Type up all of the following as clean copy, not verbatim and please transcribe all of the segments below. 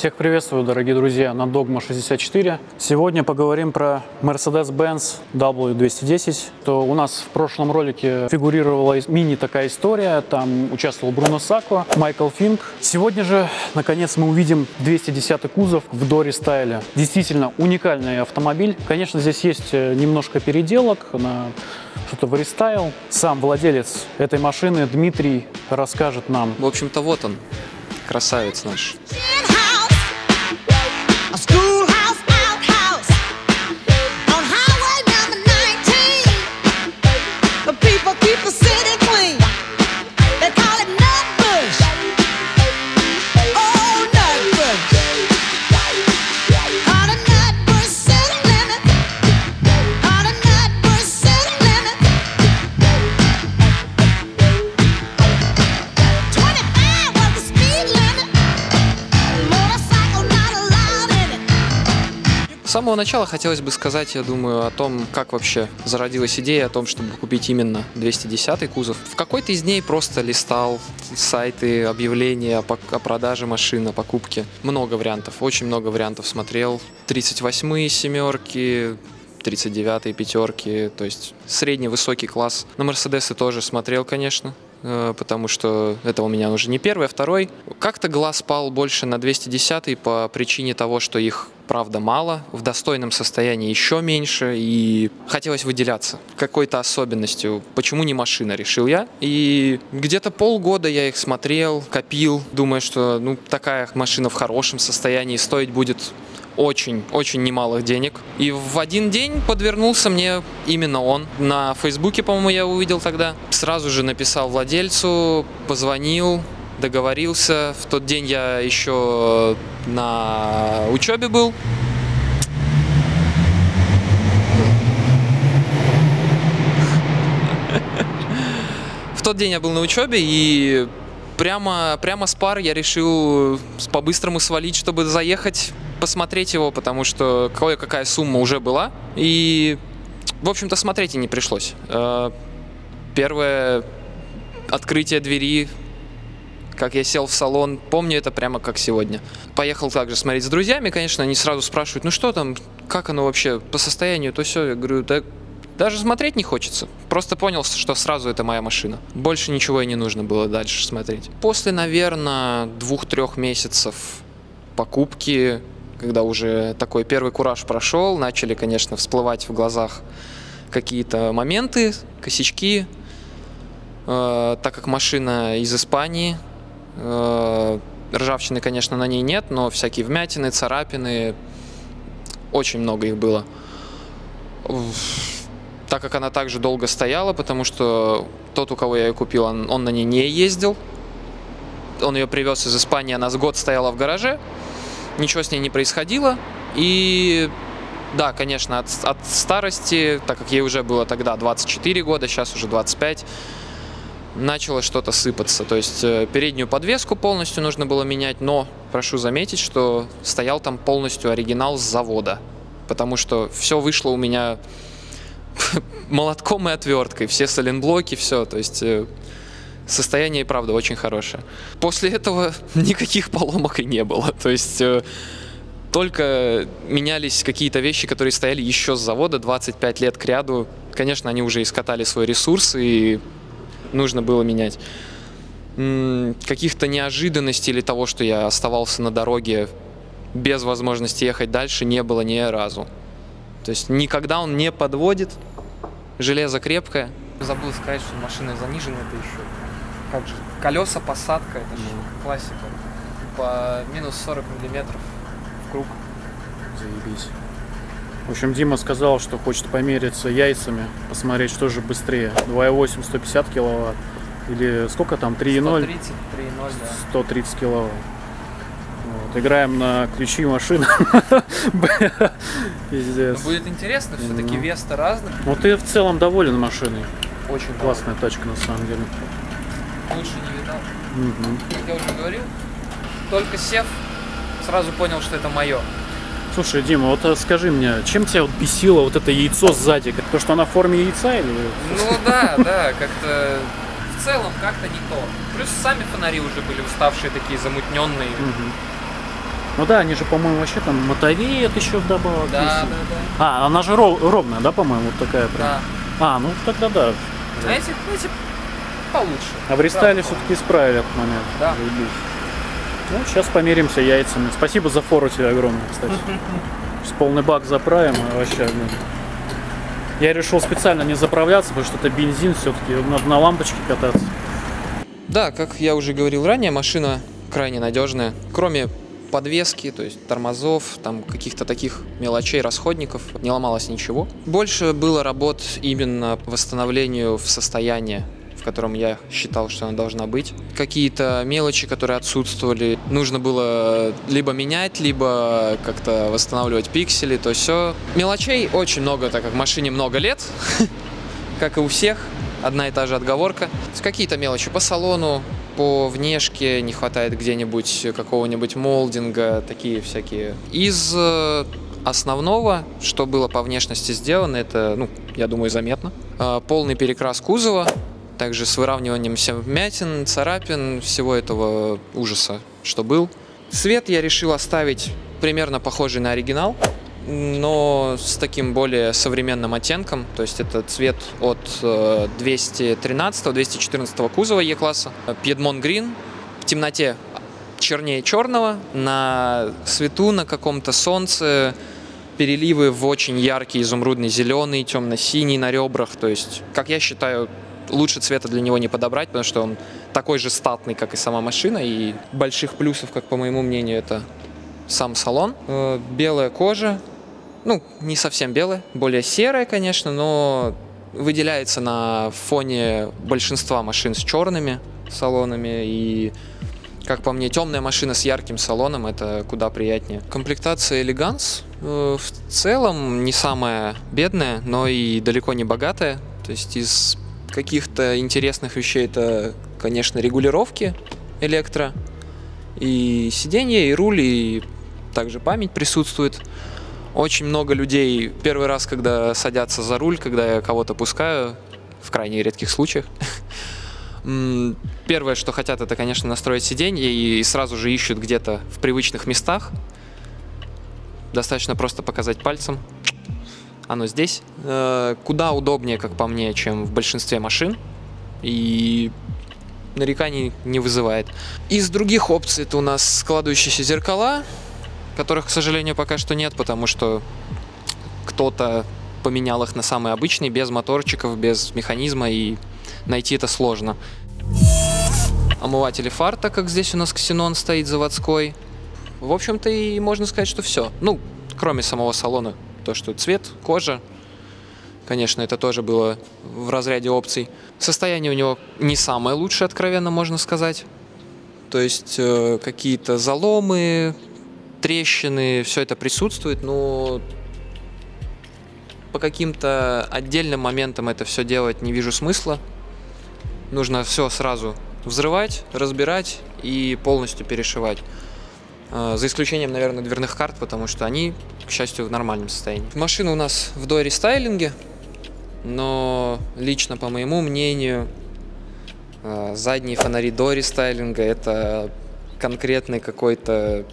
Всех приветствую, дорогие друзья, на Dogma 64. Сегодня поговорим про Mercedes-Benz W210. То у нас в прошлом ролике фигурировала мини такая история, там участвовал Бруно Сакко, Майкл Финк. Сегодня же, наконец, мы увидим 210 кузов в Дори стайле. Действительно уникальный автомобиль. Конечно, здесь есть немножко переделок на что-то в рестайл. Сам владелец этой машины Дмитрий расскажет нам. В общем-то, вот он, красавец наш. С самого начала хотелось бы сказать, я думаю, о том, как вообще зародилась идея о том, чтобы купить именно 210 кузов. В какой-то из дней просто листал сайты, объявления о продаже машин, о покупке. Много вариантов, очень много вариантов смотрел. 38-е семерки, 39-е пятерки, то есть средний высокий класс. На Мерседесы тоже смотрел, конечно, потому что это у меня уже не первый, а второй. Как-то глаз пал больше на 210 по причине того, что их правда мало, в достойном состоянии еще меньше, и хотелось выделяться какой-то особенностью. Почему не машина, решил я. И где-то полгода я их смотрел, копил, думая, что такая машина в хорошем состоянии стоить будет очень немалых денег. И в один день подвернулся мне именно он. На Фейсбуке, по-моему, я увидел тогда. Сразу же написал владельцу, позвонил, договорился. В тот день я еще на учебе был. В тот день я был на учебе, и прямо с пары я решил по-быстрому свалить, чтобы заехать, посмотреть его, потому что кое-какая сумма уже была. И, в общем-то, смотреть и не пришлось. Первое открытие двери, как я сел в салон, помню это прямо как сегодня. Поехал также смотреть с друзьями, конечно, они сразу спрашивают, ну что там, как оно вообще по состоянию, то все. Я говорю, да даже смотреть не хочется. Просто понял, что сразу это моя машина. Больше ничего и не нужно было дальше смотреть. После, наверное, 2-3 месяцев покупки, когда уже такой первый кураж прошел, начали, конечно, всплывать в глазах какие-то моменты, косячки. Так как машина из Испании, ржавчины, конечно, на ней нет, но всякие вмятины, царапины, очень много их было. Так как она также долго стояла, потому что тот, у кого я ее купил, он на ней не ездил. Он ее привез из Испании, она с год стояла в гараже, ничего с ней не происходило. И да, конечно, от старости, так как ей уже было тогда 24 года, сейчас уже 25, начало что-то сыпаться. То есть переднюю подвеску полностью нужно было менять, но прошу заметить, что стоял там полностью оригинал с завода, потому что все вышло у меня молотком и отверткой, все сайлентблоки, все, то есть состояние и правда очень хорошее. После этого никаких поломок и не было, то есть только менялись какие-то вещи, которые стояли еще с завода 25 лет к ряду. Конечно, они уже искатали свой ресурс и нужно было менять. Каких-то неожиданностей или того, что я оставался на дороге без возможности ехать дальше, не было ни разу. То есть никогда он не подводит, железо крепкое. Забыл сказать, что машина занижена, это еще как же, колеса, посадка, это же классика. По минус 40 миллиметров в круг. Заебись. В общем, Дима сказал, что хочет помериться яйцами, посмотреть, что же быстрее. 2.8 150 киловатт или сколько там, 3.0? 130, 3.0, да. 130 киловатт. Вот. Играем на ключи машины. Пиздец. Будет интересно, все-таки вес-то разный. Ну ты в целом доволен машиной. Очень классная тачка на самом деле. Лучше не видал. Как я уже говорил, только сев, сразу понял, что это мое. Слушай, Дима, вот скажи мне, чем тебя вот бесило вот это яйцо сзади? То, что оно в форме яйца или... Ну да, как-то в целом как-то не то. Плюс сами фонари уже были уставшие, такие замутненные. Ну да, они же, по-моему, вообще там мотовеют еще вдобавок. Да. А, она же ровная, да, по-моему, вот такая прям? Да. А, ну тогда да. А эти получше. А в рестайле Правда. все-таки исправили этот момент. Да. Заебись. Ну, сейчас померимся яйцами. Спасибо за фору тебе огромное, кстати. Сейчас полный бак заправим, а вообще, блин. Я решил специально не заправляться, потому что это бензин, все-таки надо на лампочке кататься. Да, как я уже говорил ранее, машина крайне надежная. Кроме подвески, то есть тормозов, там каких-то таких мелочей, расходников, не ломалось ничего. Больше было работ именно по восстановлению в состоянии, в котором я считал, что она должна быть. Какие-то мелочи, которые отсутствовали, нужно было либо менять, либо как-то восстанавливать пиксели, то все. Мелочей очень много, так как машине много лет, как и у всех. Одна и та же отговорка. Какие-то мелочи по салону, по внешке, не хватает где-нибудь какого-нибудь молдинга, такие всякие. Из основного, что было по внешности сделано, это, ну, я думаю, заметно. Полный перекрас кузова, также с выравниванием вмятин, царапин, всего этого ужаса, что был. Цвет я решил оставить примерно похожий на оригинал, но с таким более современным оттенком. То есть это цвет от 213-214 кузова E-класса. Piedmont Green. В темноте чернее черного. На свету, на каком-то солнце переливы в очень яркий изумрудный зеленый, темно-синий на ребрах. То есть, как я считаю, лучше цвета для него не подобрать, потому что он такой же статный, как и сама машина. И больших плюсов, как по моему мнению, это сам салон. Белая кожа. Ну, не совсем белая, более серая, конечно, но выделяется на фоне большинства машин с черными салонами. И, как по мне, темная машина с ярким салоном — это куда приятнее. Комплектация Elegance в целом не самая бедная, но и далеко не богатая. То есть из каких-то интересных вещей это, конечно, регулировки электро, и сиденье, и руль, и также память присутствует. Очень много людей первый раз, когда садятся за руль, когда я кого-то пускаю, в крайне редких случаях, первое, что хотят, это, конечно, настроить сиденье, и сразу же ищут где-то в привычных местах. Достаточно просто показать пальцем. Оно здесь. Куда удобнее, как по мне, чем в большинстве машин. И нареканий не вызывает. Из других опций это у нас складывающиеся зеркала, которых, к сожалению, пока что нет, потому что кто-то поменял их на самые обычные, без моторчиков, без механизма, и найти это сложно. Омыватели фар, так как здесь у нас ксенон стоит заводской. В общем-то, и можно сказать, что все. Ну, кроме самого салона. То, что цвет, кожа, конечно, это тоже было в разряде опций. Состояние у него не самое лучшее, откровенно можно сказать. То есть какие-то заломы, трещины, все это присутствует, но по каким-то отдельным моментам это все делать не вижу смысла. Нужно все сразу взрывать, разбирать и полностью перешивать. За исключением, наверное, дверных карт, потому что они, к счастью, в нормальном состоянии. Машина у нас в дорестайлинге, но лично, по моему мнению, задние фонари дорестайлинга — это конкретный какой-то,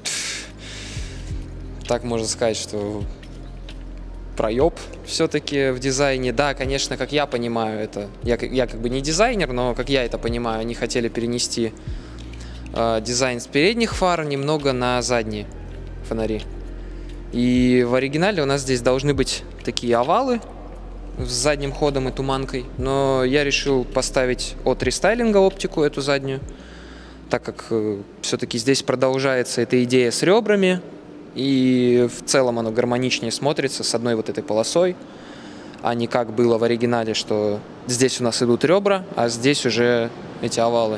так можно сказать, что проеб все-таки в дизайне. Да, конечно, как я понимаю это, я как бы не дизайнер, но как я это понимаю, они хотели перенести дизайн с передних фар немного на задние фонари. И в оригинале у нас здесь должны быть такие овалы с задним ходом и туманкой, но я решил поставить от рестайлинга оптику эту заднюю, так как все-таки здесь продолжается эта идея с ребрами, и в целом оно гармоничнее смотрится с одной вот этой полосой, а не как было в оригинале, что здесь у нас идут ребра, а здесь уже эти овалы.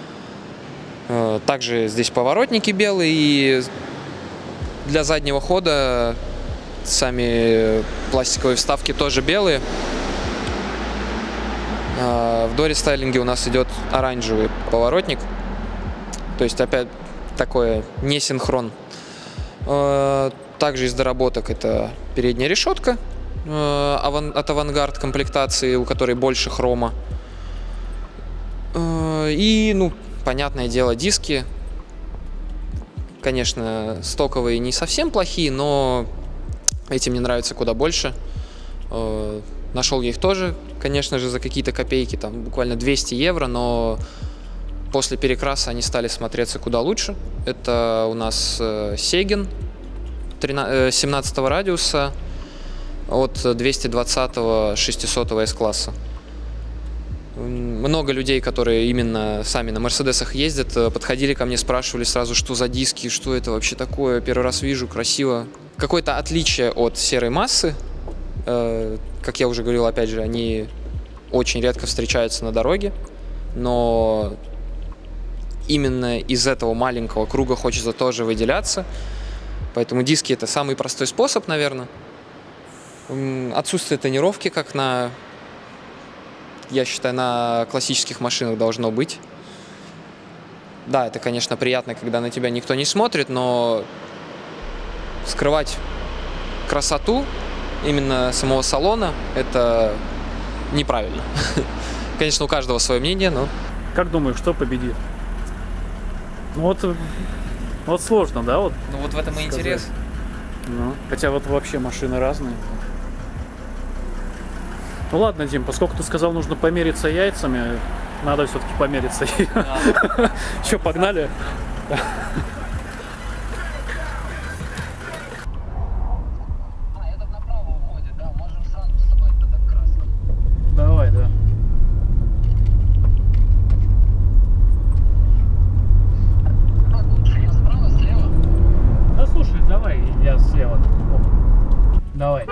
Также здесь поворотники белые, и для заднего хода сами пластиковые вставки тоже белые. В дорестайлинге у нас идет оранжевый поворотник, то есть опять такое не синхрон. Также из доработок это передняя решетка от Авангард комплектации, у которой больше хрома. И, ну, понятное дело, диски конечно, стоковые не совсем плохие, но эти мне нравятся куда больше. Нашел я их тоже, конечно же, за какие-то копейки, там буквально 200 евро, но после перекраса они стали смотреться куда лучше. Это у нас Сегин 17 радиуса от 220 600 S-класса. Много людей, которые именно сами на Мерседесах ездят, подходили ко мне, спрашивали сразу, что за диски, что это вообще такое, первый раз вижу, красиво. Какое-то отличие от серой массы, как я уже говорил, опять же, они очень редко встречаются на дороге, но именно из этого маленького круга хочется тоже выделяться, поэтому диски — это самый простой способ, наверное. Отсутствие тонировки, как я считаю, на классических машинах должно быть. Да, это, конечно, приятно, когда на тебя никто не смотрит, но скрывать красоту именно самого салона — это неправильно. Конечно, у каждого свое мнение, но... Как думаешь, что победит? Ну вот сложно, да? Вот, Ну вот в этом и интерес. ну, хотя вот вообще машины разные. Ну ладно, Дим, поскольку ты сказал, нужно помериться яйцами, надо все-таки помериться. Че, погнали? Этот направо уходит, да, можем сразу с собой тогда в красном. Давай, да. Как лучше, я справа, слева? Да слушай, давай, я слева. Давай.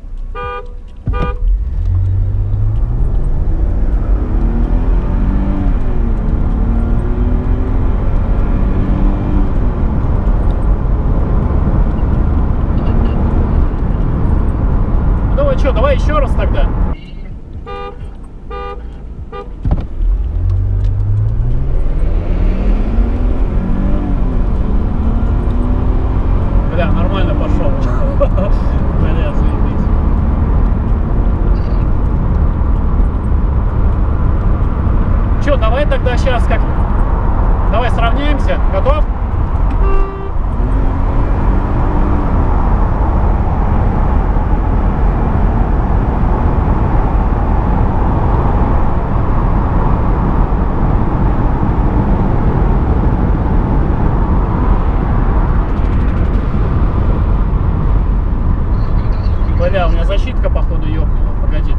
Что, давай еще раз тогда. Бля, нормально пошел. Бля, заебись. Че, давай тогда сейчас как... Давай сравняемся. Готов? Бля, у меня защитка, походу, ёбнула. Погоди.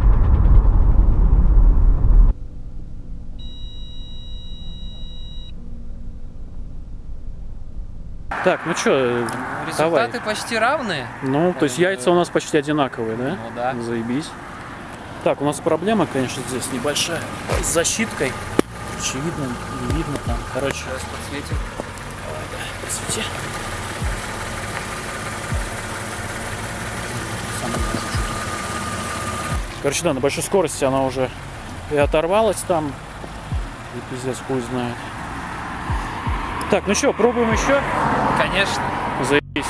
Так, ну чё, давай. Результаты почти равные. Ну, то есть яйца у нас почти одинаковые, да? Ну да. Заебись. Так, у нас проблема, конечно, здесь небольшая. С защиткой. Очевидно, не видно там. Короче, Сейчас подсветим. давай, да, посвети. Короче, да, на большой скорости она уже и оторвалась там. И пиздец, хуй знает. Так, ну что, пробуем еще? Конечно. Заебись.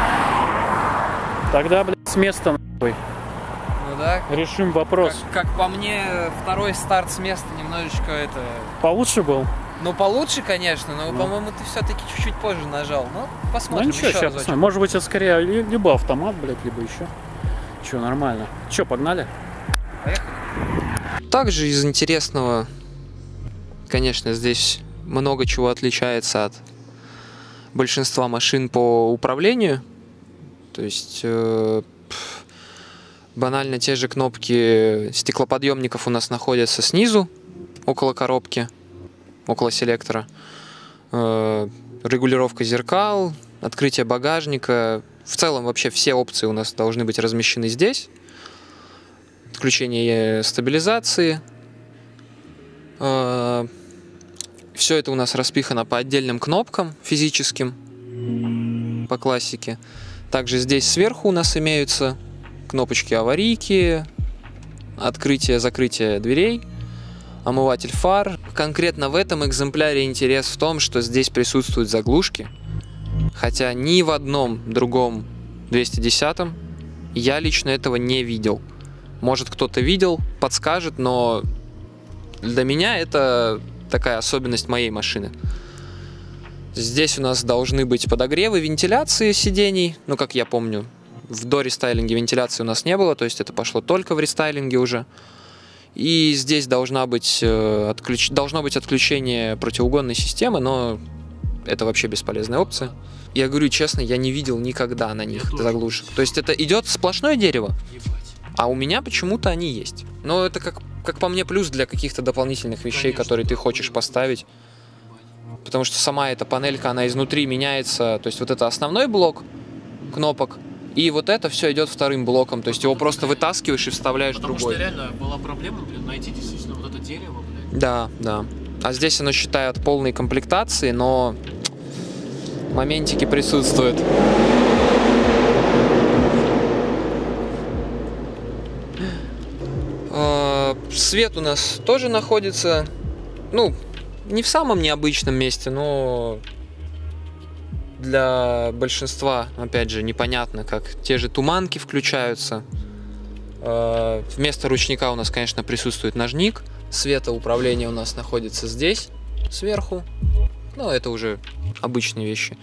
Тогда, блядь, с места нахуй. Ну да. Решим вопрос. Как по мне, второй старт с места немножечко это... Получше был? Ну, получше, конечно, но, по-моему, ты все-таки чуть-чуть позже нажал. Ну, посмотрим. Ну ничего, еще сейчас разочек. посмотрим. Может быть, это скорее либо автомат, блядь, либо еще. Че, нормально. Че, погнали? Поехали. Также из интересного, конечно, здесь много чего отличается от большинства машин по управлению. То есть банально те же кнопки стеклоподъемников у нас находятся снизу, около коробки, около селектора. Регулировка зеркал, открытие багажника. В целом вообще все опции у нас должны быть размещены здесь. Отключение стабилизации. Все это у нас распихано по отдельным кнопкам физическим, по классике. Также здесь сверху у нас имеются кнопочки аварийки, открытие-закрытие дверей, омыватель фар. Конкретно в этом экземпляре интерес в том, что здесь присутствуют заглушки, хотя ни в одном другом 210-м я лично этого не видел. Может, кто-то видел, подскажет, но для меня это такая особенность моей машины. Здесь у нас должны быть подогревы, вентиляции сидений. Ну, как я помню, в дорестайлинге вентиляции у нас не было, то есть это пошло только в рестайлинге уже. И здесь должно быть отключение противоугонной системы, но это вообще бесполезная опция. Я говорю честно, я не видел никогда на них заглушек. То есть это идет сплошное дерево, а у меня почему-то они есть. Но это как по мне плюс для каких-то дополнительных вещей, которые ты хочешь поставить. Потому что сама эта панелька, она изнутри меняется. То есть вот это основной блок кнопок, и вот это все идет вторым блоком. То есть его просто вытаскиваешь и вставляешь в другой. Потому что реально была проблема, найти действительно вот это дерево, Да, да. А здесь оно считает полной комплектации, но моментики присутствуют. Свет у нас тоже находится, ну, не в самом необычном месте, но для большинства, опять же, непонятно, как те же туманки включаются. Вместо ручника у нас, конечно, присутствует ножник. Светоуправление у нас находится здесь, сверху. Ну, это уже обычные вещи.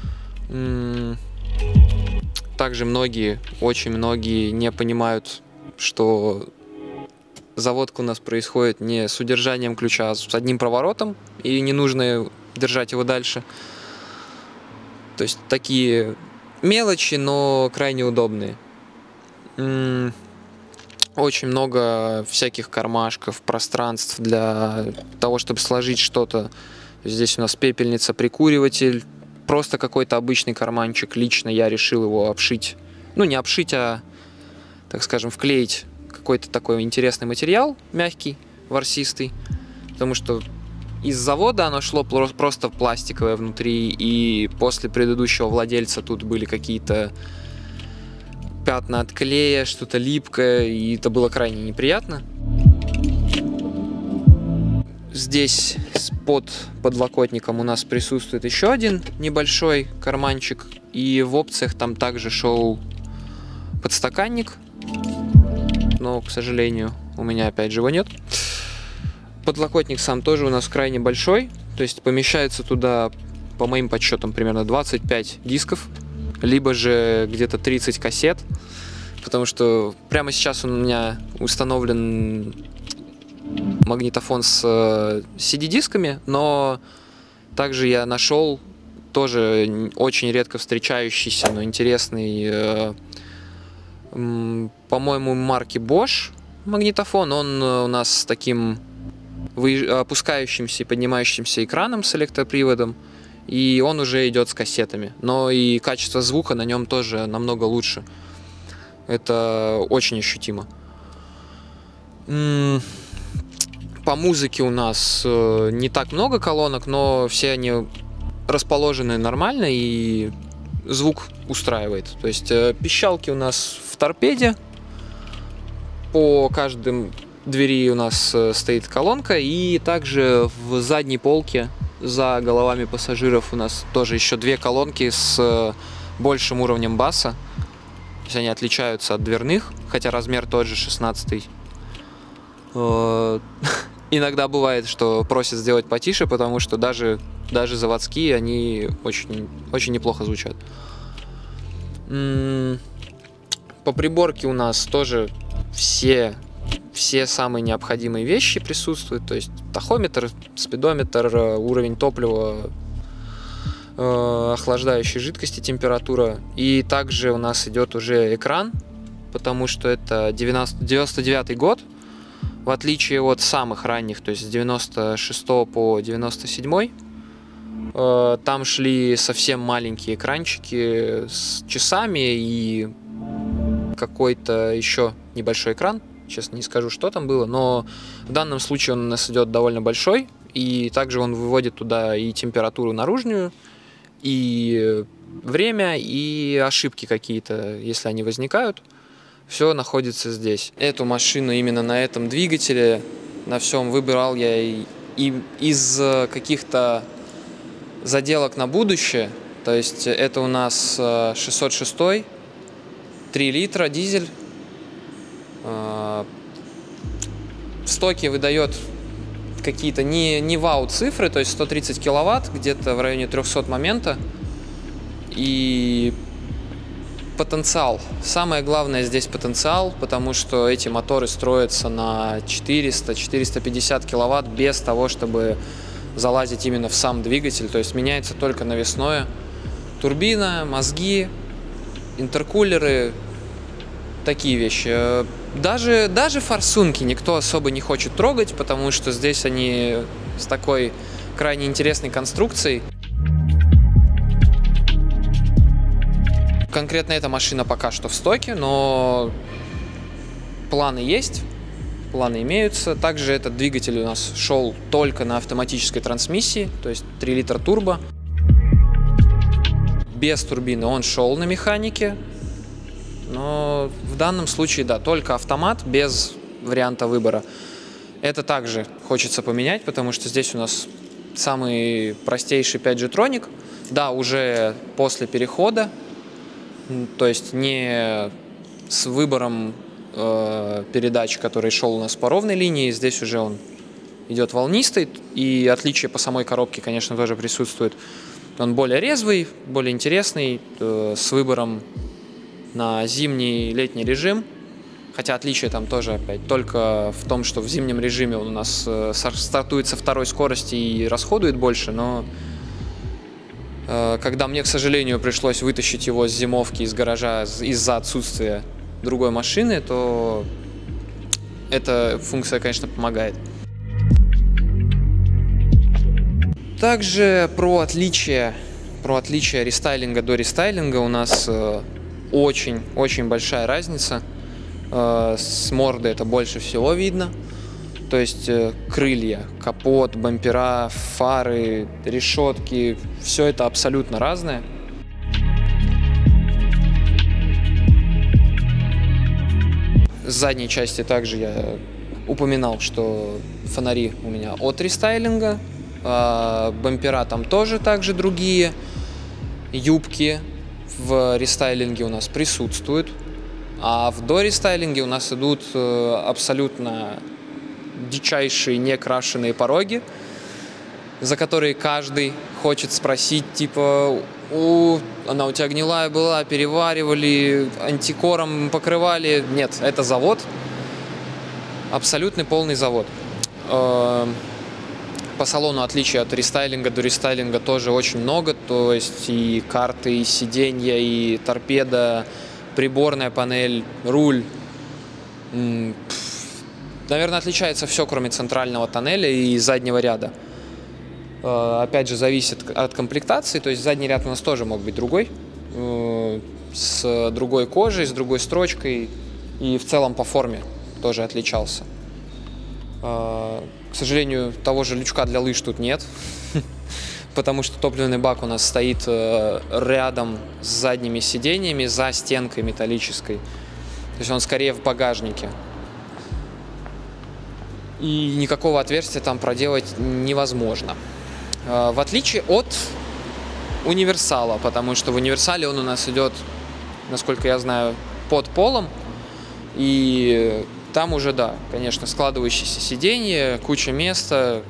Также очень многие не понимают, что заводка у нас происходит не с удержанием ключа, а с одним проворотом, и не нужно держать его дальше. То есть такие мелочи, но крайне удобные. Очень много всяких кармашков, пространств для того, чтобы сложить что-то. Здесь у нас пепельница, прикуриватель, просто какой-то обычный карманчик. Лично я решил его обшить. Ну, не обшить, а, так скажем, вклеить какой-то такой интересный материал, мягкий, ворсистый. Потому что из завода оно шло просто пластиковое внутри, и после предыдущего владельца тут были какие-то пятна от клея, что-то липкое, и это было крайне неприятно. Здесь под подлокотником у нас присутствует еще один небольшой карманчик, и в опциях там также шел подстаканник, но, к сожалению, у меня опять же его нет. Подлокотник сам тоже у нас крайне большой, то есть помещается туда, по моим подсчетам, примерно 25 дисков, либо же где-то 30 кассет, потому что прямо сейчас у меня установлен магнитофон с CD-дисками, но также я нашел тоже очень редко встречающийся, но интересный, по-моему, марки Bosch магнитофон. Он у нас с таким опускающимся и поднимающимся экраном с электроприводом, и он уже идет с кассетами. Но и качество звука на нем тоже намного лучше. Это очень ощутимо. По музыке у нас не так много колонок, но все они расположены нормально, и звук устраивает. То есть пищалки у нас в торпеде. По каждым двери у нас стоит колонка, и также в задней полке за головами пассажиров у нас тоже еще две колонки с большим уровнем баса. То есть они отличаются от дверных, хотя размер тот же, 16-й. Иногда бывает, что просят сделать потише, потому что даже заводские, они очень, очень неплохо звучат. По приборке у нас тоже все самые необходимые вещи присутствуют. То есть тахометр, спидометр, уровень топлива, охлаждающей жидкости температура. И также у нас идет уже экран, потому что это 99-й год. В отличие от самых ранних, то есть с 96 по 97, там шли совсем маленькие экранчики с часами и какой-то еще небольшой экран. Честно не скажу, что там было, но в данном случае он у нас идет довольно большой, и также он выводит туда и температуру наружную, и время, и ошибки какие-то, если они возникают. Все находится здесь. Эту машину именно на этом двигателе, на всем выбирал я и из каких-то заделок на будущее. То есть это у нас 606, 3 литра дизель. В стоке выдает какие-то не вау цифры, то есть 130 киловатт, где-то в районе 300 момента. И потенциал. Самое главное здесь потенциал, потому что эти моторы строятся на 400-450 киловатт без того, чтобы залазить именно в сам двигатель. То есть меняется только навесное. Турбина, мозги, интеркулеры, такие вещи. Даже форсунки никто особо не хочет трогать, потому что здесь они с такой крайне интересной конструкцией. Конкретно эта машина пока что в стоке, но планы есть, планы имеются. Также этот двигатель у нас шел только на автоматической трансмиссии, то есть 3 литра турбо. Без турбины он шел на механике, но в данном случае, да, только автомат, без варианта выбора. Это также хочется поменять, потому что здесь у нас самый простейший 5G-троник, да, уже после перехода, то есть не с выбором передач, который шел у нас по ровной линии, здесь уже он идет волнистый, и отличие по самой коробке, конечно, тоже присутствует. Он более резвый, более интересный, с выбором на зимний и летний режим, хотя отличие там тоже опять только в том, что в зимнем режиме он у нас стартует со 2-й скорости и расходует больше, но когда мне, к сожалению, пришлось вытащить его с зимовки из гаража из-за отсутствия другой машины, то эта функция, конечно, помогает. Также про отличие рестайлинга до рестайлинга у нас очень большая разница. С морды это больше всего видно. То есть крылья, капот, бампера, фары, решетки, все это абсолютно разное. С задней части также я упоминал, что фонари у меня от рестайлинга, бампера там тоже также другие, юбки в рестайлинге у нас присутствуют, а в дорестайлинге у нас идут абсолютно дичайшие некрашенные пороги, за которые каждый хочет спросить, типа, она у тебя гнилая была, переваривали, антикором покрывали. Нет, это завод, абсолютный полный завод. По салону отличий от рестайлинга до рестайлинга тоже очень много, то есть и карты, и сиденья, и торпеда, приборная панель, руль. Наверное, отличается все, кроме центрального тоннеля и заднего ряда. Опять же, зависит от комплектации, то есть задний ряд у нас тоже мог быть другой, с другой кожей, с другой строчкой, и в целом по форме тоже отличался. К сожалению, того же лючка для лыж тут нет, потому что топливный бак у нас стоит рядом с задними сиденьями, за стенкой металлической, то есть он скорее в багажнике. И никакого отверстия там проделать невозможно. В отличие от универсала, потому что в универсале он у нас идет, насколько я знаю, под полом. И там уже, да, конечно, складывающиеся сиденья, куча места.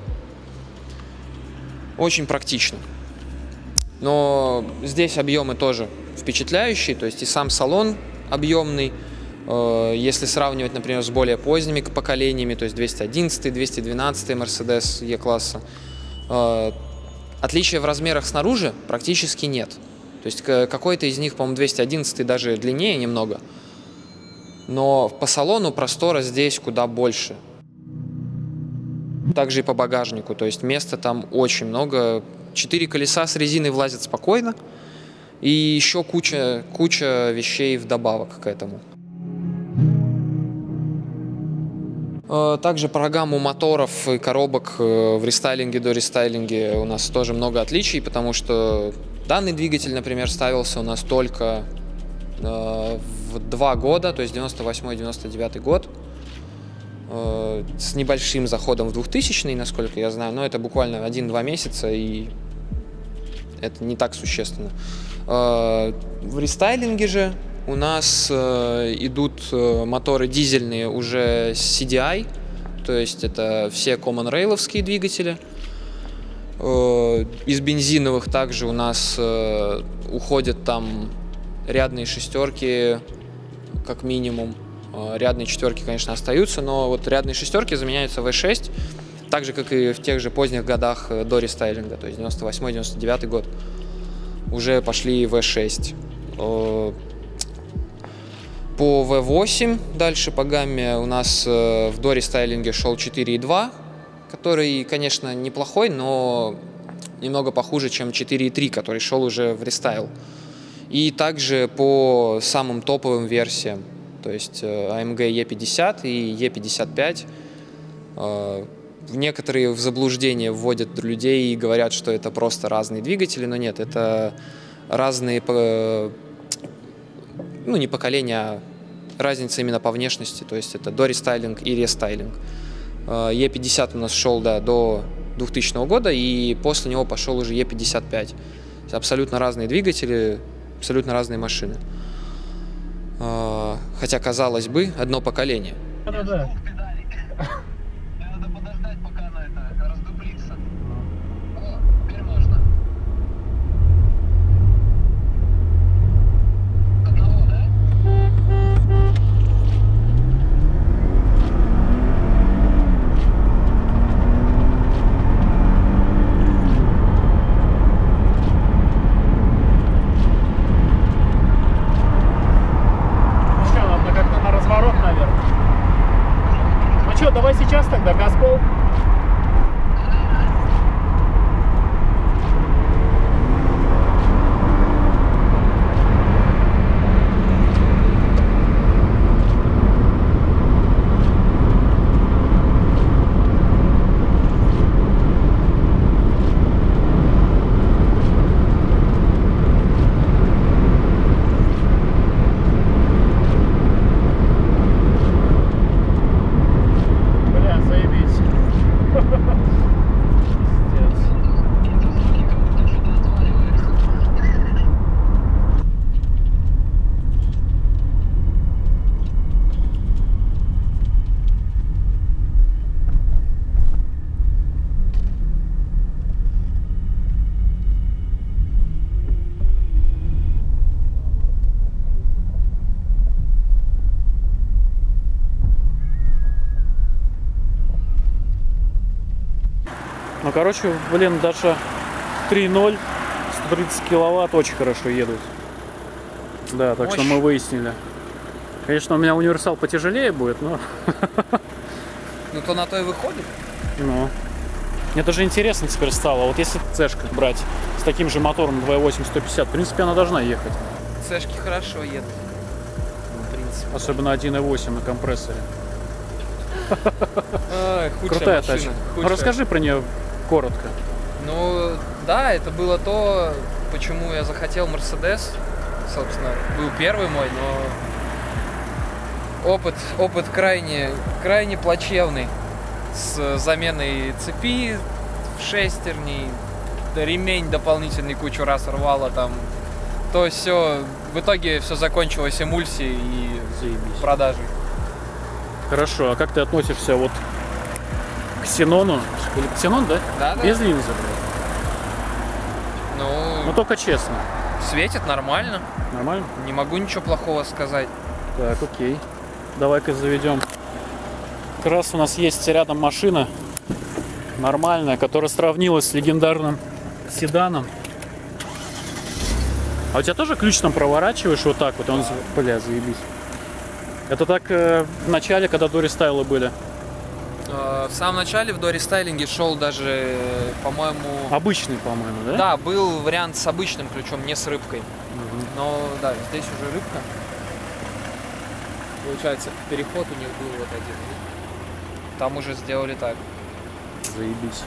Очень практично. Но здесь объемы тоже впечатляющие, то есть и сам салон объемный. Если сравнивать, например, с более поздними поколениями, то есть 211, 212 Mercedes E-класса, отличия в размерах снаружи практически нет. То есть какой-то из них, по-моему, 211 даже длиннее немного, но по салону простора здесь куда больше. Также и по багажнику, то есть места там очень много. 4 колеса с резиной влазят спокойно, и еще куча вещей вдобавок к этому. Также про гамму моторов и коробок в рестайлинге до рестайлинге у нас тоже много отличий, потому что данный двигатель, например, ставился у нас только в 2 года, то есть 98-99 год, с небольшим заходом в 2000-й, насколько я знаю, но это буквально 1-2 месяца, и это не так существенно. В рестайлинге же у нас идут моторы дизельные уже с CDI, то есть это все Common Rail'овские двигатели. Из бензиновых также у нас уходят там рядные шестерки, как минимум. Рядные четверки, конечно, остаются, но вот рядные шестерки заменяются V6, так же, как и в тех же поздних годах до рестайлинга, то есть 98-99 год. Уже пошли V6. По V8 дальше по гамме у нас в дорестайлинге шел 4.2, который, конечно, неплохой, но немного похуже, чем 4.3, который шел уже в рестайл. И также по самым топовым версиям, то есть AMG E50 и E55. Некоторые в заблуждение вводят людей и говорят, что это просто разные двигатели, но нет, это разные, ну не поколения, а разница именно по внешности, то есть это дорестайлинг и рестайлинг. E50 у нас шел, да, до 2000 года, и после него пошел уже E55. Абсолютно разные двигатели, абсолютно разные машины. Хотя, казалось бы, одно поколение. Да-да-да. Надо подождать, пока она это раздуплится. О, теперь можно. Одного, да? Ну что, надо как-то на разворот, наверное. Ну что, давай сейчас тогда газпол. Бля, заебись. Пиздец. Ну, короче, блин, даже 3.0, 130 киловатт очень хорошо едут. Да, так что мы выяснили. Конечно, у меня универсал потяжелее будет, но... Ну то на то и выходит. Ну, мне даже интересно теперь стало. Вот если цешка брать с таким же мотором 2.8 150, в принципе, она должна ехать. Цешки хорошо едут. В принципе. Особенно 1.8 на компрессоре. Крутая Крутая тачка. Ну, расскажи про нее коротко. Ну, да, это было то, почему я захотел Mercedes. Собственно, был первый мой, но опыт крайне плачевный. С заменой цепи в шестерни, ремень дополнительный кучу раз рвало там. То все, в итоге все закончилось эмульсией и Заебись. продажей. Хорошо, а как ты относишься вот к Ксенону? Или Ксенон, да? Да. Без линзы. Ну, Ну, только честно. светит нормально. Нормально? Не могу ничего плохого сказать. Так, окей. Давай-ка заведем. Как раз у нас есть рядом машина нормальная, которая сравнилась с легендарным седаном. А у тебя тоже ключ там проворачиваешь вот так вот? Он, бля, заебись. Это так в начале, когда дорестайлы были? В самом начале в дорестайлинге шел даже, по-моему... Обычный, по-моему, да? Да, был вариант с обычным ключом, не с рыбкой. Но да, здесь уже рыбка. Получается, переход у них был вот один. Там уже сделали так. Заебись.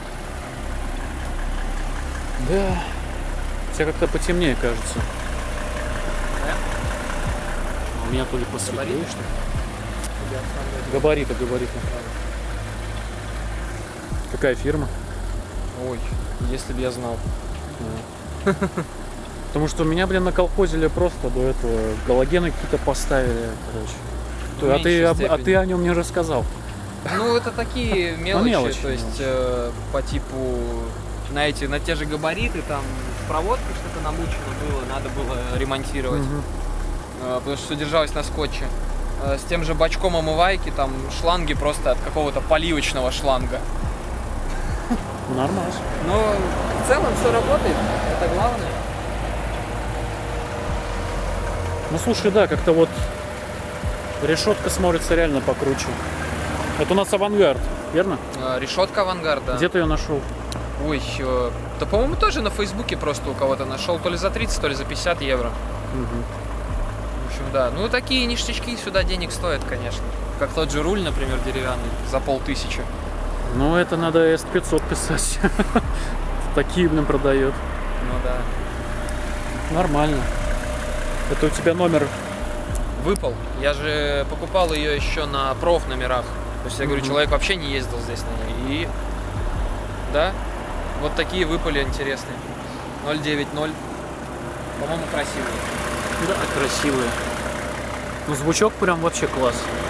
Да. У тебя как-то потемнее, кажется. Да? У меня то ли посветлее, Габариты? что ли? Габариты. Какая фирма? Ой, если бы я знал. Потому что меня, блин, наколхозили просто до этого. Галогены какие-то поставили, короче. В меньшей А степени. ты о нем не рассказал. Ну, это такие мелочи, мелочи, то есть по типу на те же габариты, там в проводке что-то намучено было, надо было ремонтировать, потому что все держалось на скотче. С тем же бачком омывайки, там шланги просто от какого-то поливочного шланга. Нормально. Но в целом все работает, это главное. Ну слушай, да, как-то вот решетка смотрится реально покруче. Это у нас Авангард, верно? Решетка Авангард, да. Где ты ее нашел? Ой, да, по-моему, тоже на Фейсбуке просто у кого-то нашел, то ли за 30, то ли за 50 евро. В общем, да. Ну, такие ништячки сюда денег стоят, конечно. Как тот же руль, например, деревянный, за 500. Ну, это надо S500 писать. Такие, блин, продает. Ну, да. Нормально. Это у тебя номер... Выпал. Я же покупал ее еще на проф номерах. То есть, я говорю, человек вообще не ездил здесь на ней. И, да, вот такие выпали интересные. 090. По-моему, красивые. Да, красивые. Ну, звучок прям вообще класс.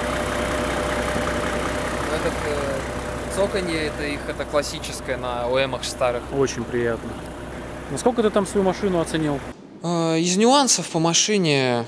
Этот цоканье, это классическое на ОМах старых. Очень приятно. Насколько ты там свою машину оценил? Из нюансов по машине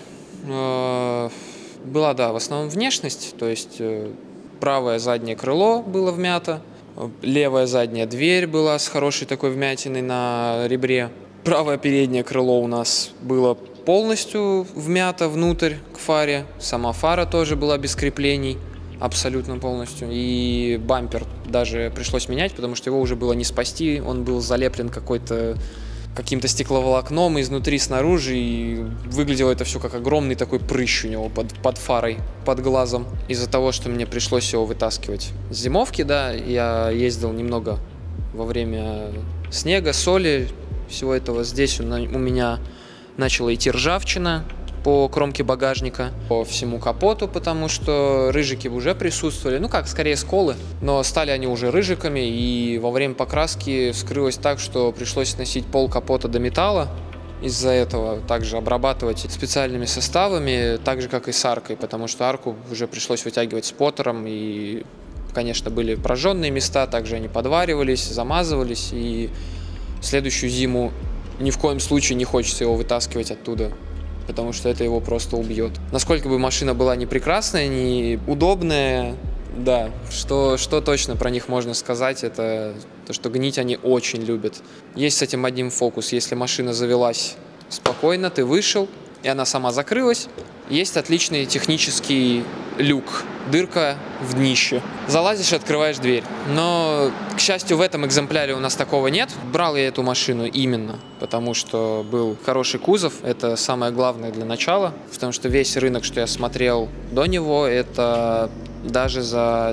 была, да, в основном внешность, то есть правое заднее крыло было вмято, левая задняя дверь была с хорошей такой вмятиной на ребре, правое переднее крыло у нас было полностью вмято внутрь к фаре, сама фара тоже была без креплений, абсолютно полностью, и бампер даже пришлось менять, потому что его уже было не спасти, он был залеплен каким-то стекловолокном изнутри, снаружи, и выглядело это все как огромный такой прыщ у него под фарой, под глазом. Из-за того, что мне пришлось его вытаскивать с зимовки, да, я ездил немного во время снега, соли, всего этого. Здесь у меня начала идти ржавчина по кромке багажника, по всему капоту, потому что рыжики уже присутствовали, ну как, скорее сколы, но стали они уже рыжиками, и во время покраски вскрылось так, что пришлось сносить пол капота до металла, из-за этого также обрабатывать специальными составами, так же как и с аркой, потому что арку уже пришлось вытягивать споттером, и, конечно, были прожженные места, также они подваривались, замазывались, и в следующую зиму ни в коем случае не хочется его вытаскивать оттуда, потому что это его просто убьет. Насколько бы машина была не прекрасная, не удобная, да, что точно про них можно сказать, это то, что гнить они очень любят. Есть с этим один фокус. Если машина завелась спокойно, ты вышел, и она сама закрылась, есть отличный технический люк, дырка в днище. Залазишь и открываешь дверь. Но, к счастью, в этом экземпляре у нас такого нет. Брал я эту машину именно потому, что был хороший кузов. Это самое главное для начала. Потому что весь рынок, что я смотрел до него, это даже за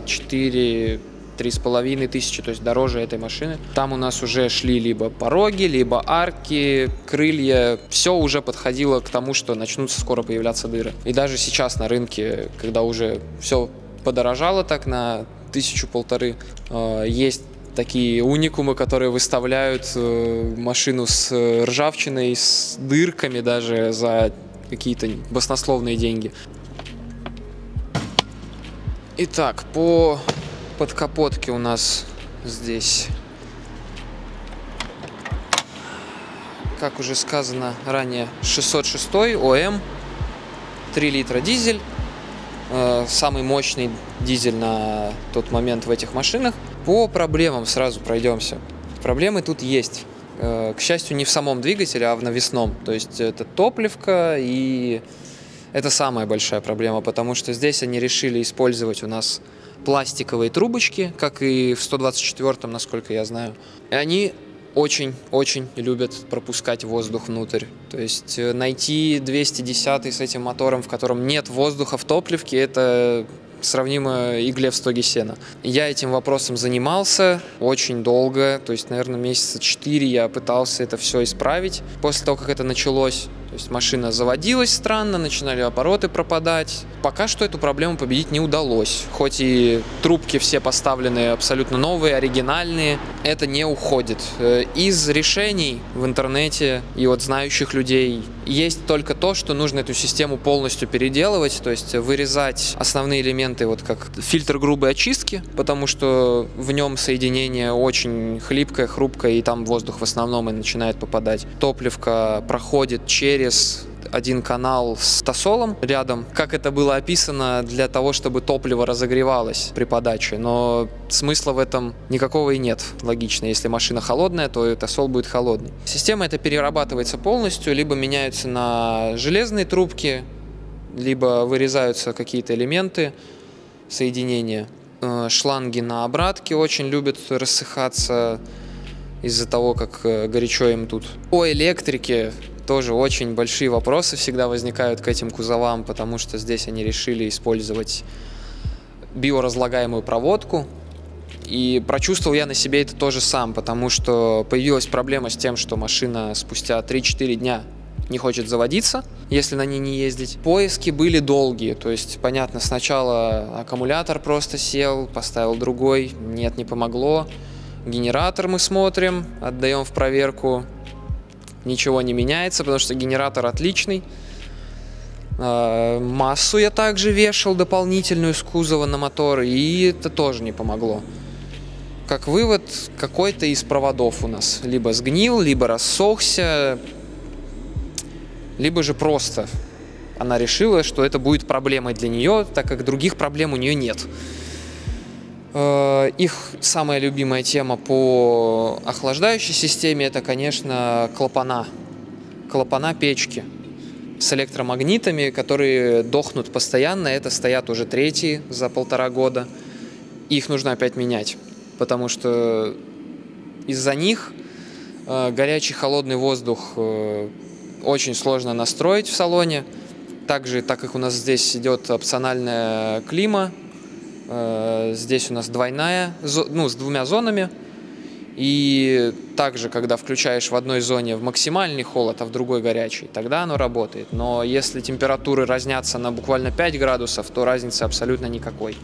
4-3,5 тысячи, то есть дороже этой машины. Там у нас уже шли либо пороги, либо арки, крылья. Все уже подходило к тому, что начнутся скоро появляться дыры. И даже сейчас на рынке, когда уже все подорожало так на 1000-1500, есть такие уникумы, которые выставляют машину с ржавчиной, с дырками даже за какие-то баснословные деньги. Итак, по подкапотке у нас здесь, как уже сказано ранее, 606 ОМ, 3 литра дизель, самый мощный дизель на тот момент в этих машинах. По проблемам сразу пройдемся. Проблемы тут есть. К счастью, не в самом двигателе, а в навесном. То есть это топливка, и это самая большая проблема, потому что здесь они решили использовать у нас пластиковые трубочки, как и в 124-м, насколько я знаю. И они очень-очень любят пропускать воздух внутрь. То есть найти 210 с этим мотором, в котором нет воздуха в топливке, это сравнимо игле в стоге сена. Я этим вопросом занимался очень долго, то есть, наверное, месяца 4 я пытался это все исправить. После того, как это началось, то есть машина заводилась странно, начинали обороты пропадать. Пока что эту проблему победить не удалось. Хоть и трубки все поставлены абсолютно новые, оригинальные, это не уходит. Из решений в интернете и от знающих людей есть только то, что нужно эту систему полностью переделывать, то есть вырезать основные элементы, вот как фильтр грубой очистки, потому что в нем соединение очень хлипкое, хрупкое, и там воздух в основном и начинает попадать. Топливка проходит через один канал с тосолом рядом, как это было описано, для того, чтобы топливо разогревалось при подаче, но смысла в этом никакого и нет. Логично, если машина холодная, то и тосол будет холодный. Система эта перерабатывается полностью, либо меняются на железные трубки, либо вырезаются какие-то элементы соединения. Шланги на обратке очень любят рассыхаться из-за того, как горячо им тут. По электрике тоже очень большие вопросы всегда возникают к этим кузовам, потому что здесь они решили использовать биоразлагаемую проводку. И прочувствовал я на себе это тоже сам, потому что появилась проблема с тем, что машина спустя 3-4 дня не хочет заводиться, если на ней не ездить. Поиски были долгие, то есть, понятно, сначала аккумулятор просто сел, поставил другой, нет, не помогло. Генератор мы смотрим, отдаем в проверку. Ничего не меняется, потому что генератор отличный. Массу я также вешал дополнительную с кузова на мотор, и это тоже не помогло. Как вывод, какой-то из проводов у нас либо сгнил, либо рассохся, либо же просто она решила, что это будет проблемой для нее, так как других проблем у нее нет. Их самая любимая тема по охлаждающей системе — это, конечно, клапана. Клапана печки с электромагнитами, которые дохнут постоянно. Это стоят уже третьи за 1,5 года. Их нужно опять менять, потому что из-за них горячий холодный воздух очень сложно настроить в салоне. Также, так как у нас здесь идет опциональная клима, здесь у нас двойная, с 2 зонами. И также, когда включаешь в одной зоне в максимальный холод, а в другой горячий, тогда оно работает. Но если температуры разнятся на буквально 5 градусов, то разницы абсолютно никакой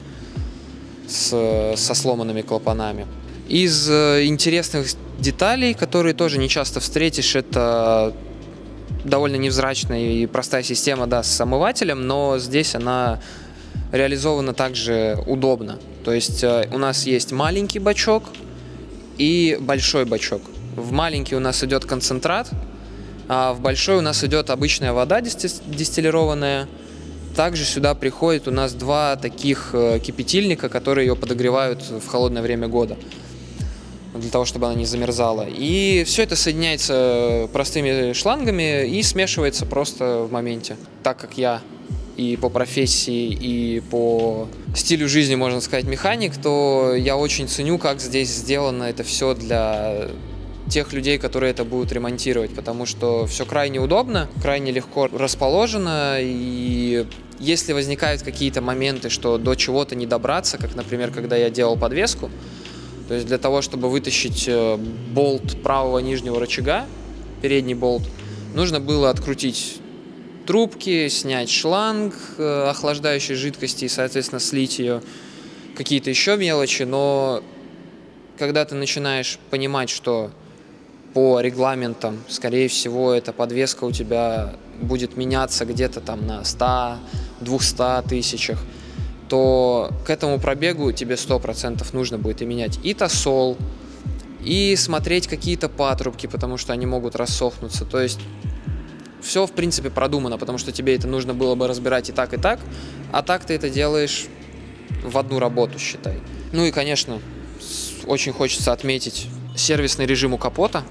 со сломанными клапанами. Из интересных деталей, которые тоже не часто встретишь, это довольно невзрачная и простая система, да, с омывателем, но здесь она реализовано также удобно. То есть у нас есть маленький бачок и большой бачок. В маленький у нас идет концентрат, а в большой у нас идет обычная вода дистиллированная. Также сюда приходит у нас 2 таких кипятильника, которые ее подогревают в холодное время года, для того, чтобы она не замерзала. И все это соединяется простыми шлангами и смешивается просто в моменте. Так как я и по профессии, и по стилю жизни, можно сказать, механик, то я очень ценю, как здесь сделано это все для тех людей, которые это будут ремонтировать, потому что все крайне удобно, крайне легко расположено, и если возникают какие-то моменты, что до чего-то не добраться, как, например, когда я делал подвеску, то есть для того, чтобы вытащить болт правого нижнего рычага, передний болт, нужно было открутить трубки, снять шланг охлаждающей жидкости и, соответственно, слить ее, какие-то еще мелочи, но когда ты начинаешь понимать, что по регламентам, скорее всего, эта подвеска у тебя будет меняться где-то там на 100-200 тысячах, то к этому пробегу тебе 100% нужно будет и менять и тосол, и смотреть какие-то патрубки, потому что они могут рассохнуться. То есть все, в принципе, продумано, потому что тебе это нужно было бы разбирать и так, а так ты это делаешь в одну работу, считай. Ну и, конечно, очень хочется отметить сервисный режим у капота.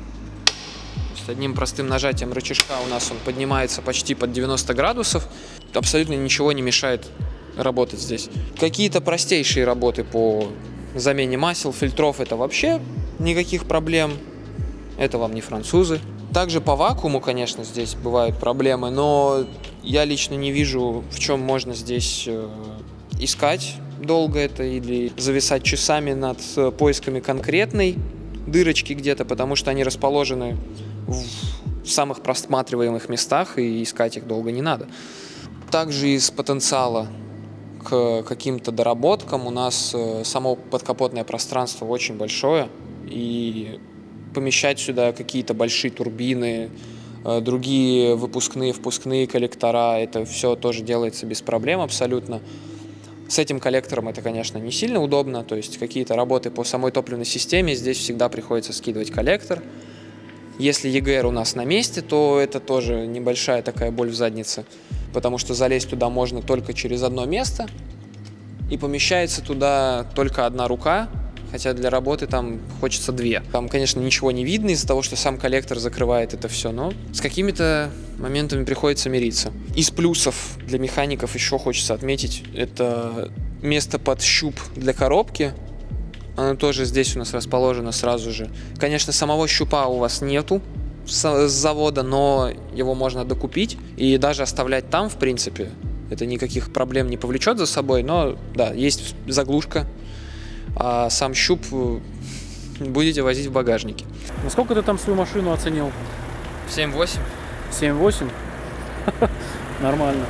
С одним простым нажатием рычажка у нас он поднимается почти под 90 градусов. Абсолютно ничего не мешает работать здесь. Какие-то простейшие работы по замене масел, фильтров — это вообще никаких проблем. Это вам не французы. Также по вакууму, конечно, здесь бывают проблемы, но я лично не вижу, в чем можно здесь искать долго это или зависать часами над поисками конкретной дырочки где-то, потому что они расположены в самых просматриваемых местах, и искать их долго не надо. Также из потенциала к каким-то доработкам у нас само подкапотное пространство очень большое, и помещать сюда какие-то большие турбины, другие выпускные, впускные коллектора, это все тоже делается без проблем абсолютно. С этим коллектором это, конечно, не сильно удобно, то есть какие-то работы по самой топливной системе, здесь всегда приходится скидывать коллектор. Если EGR у нас на месте, то это тоже небольшая такая боль в заднице, потому что залезть туда можно только через одно место, и помещается туда только одна рука, хотя для работы там хочется две. Там, конечно, ничего не видно из-за того, что сам коллектор закрывает это все, но с какими-то моментами приходится мириться. Из плюсов для механиков еще хочется отметить, это место под щуп для коробки. Оно тоже здесь у нас расположено сразу же. Конечно, самого щупа у вас нету с завода, но его можно докупить и даже оставлять там, в принципе. Это никаких проблем не повлечет за собой, но да, есть заглушка. А сам щуп будете возить в багажнике. Насколько ты там свою машину оценил? 7-8. 7-8? Нормально.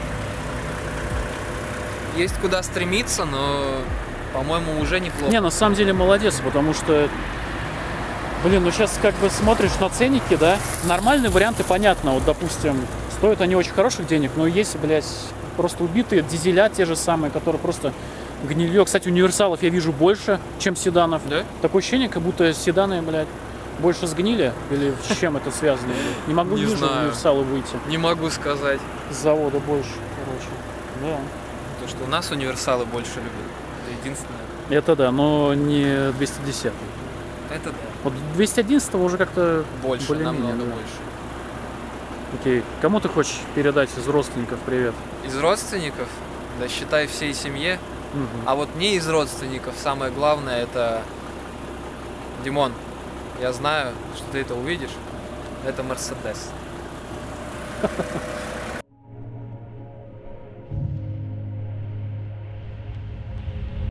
Есть куда стремиться, но, по-моему, уже неплохо. Не, на самом деле молодец, потому что, блин, ну сейчас как бы смотришь на ценники, да, нормальные варианты, понятно, вот, допустим, стоят они очень хороших денег, но есть, блядь, просто убитые дизеля те же самые, которые просто гнилье. Кстати, универсалов я вижу больше, чем седанов. Да? Такое ощущение, как будто седаны, блядь, больше сгнили, или с чем это связано? Не могу Не ниже знаю. универсалы выйти. Не могу сказать. С завода больше, короче. Да. То, что у нас универсалы больше любят. Это единственное. Это да, но не 210. Это да. Вот 211 уже как-то Больше, более-менее, намного да. больше. Окей. Кому ты хочешь передать из родственников привет? Из родственников, да считай всей семье. Мгм. А вот не из родственников самое главное это Димон. Я знаю, что ты это увидишь. Это Мерседес.